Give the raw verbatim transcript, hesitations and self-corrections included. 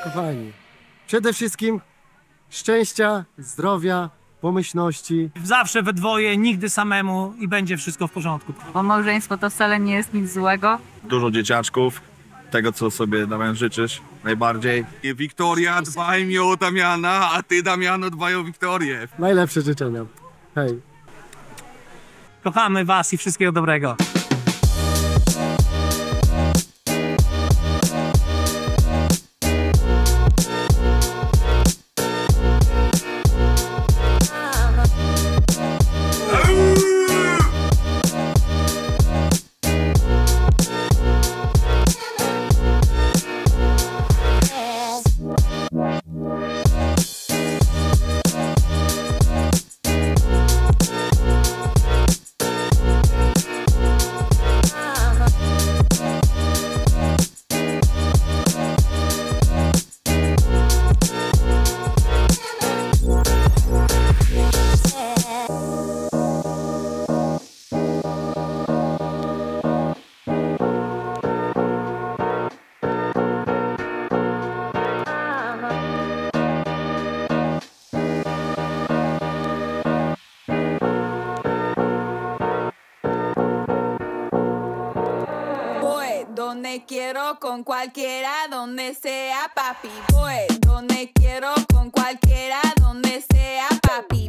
Kochani, przede wszystkim szczęścia, zdrowia, pomyślności. Zawsze we dwoje, nigdy samemu i będzie wszystko w porządku. Bo małżeństwo to wcale nie jest nic złego. Dużo dzieciaczków, tego co sobie, Damian, życzysz najbardziej. I Wiktoria, dbaj mi o Damiana, a ty, Damiano, dbaj o Wiktorię. Najlepsze życzenia. Hej. Kochamy was i wszystkiego dobrego. Donde quiero con cualquiera, donde sea papi. Voy donde quiero con cualquiera, donde sea papi.